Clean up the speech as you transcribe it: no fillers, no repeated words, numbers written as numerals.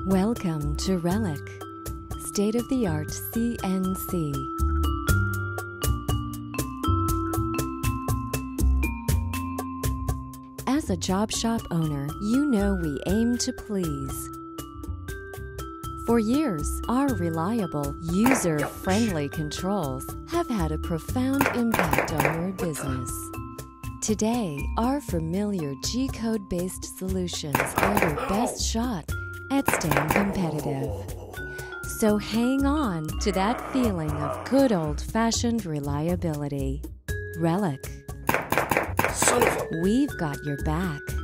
Welcome to Relic, state-of-the-art CNC. As a job shop owner, you know we aim to please. For years, our reliable, user-friendly controls have had a profound impact on your business. Today, our familiar G-code-based solutions are your best shot at staying competitive. So hang on to that feeling of good old-fashioned reliability. Relic. Son of a... We've got your back.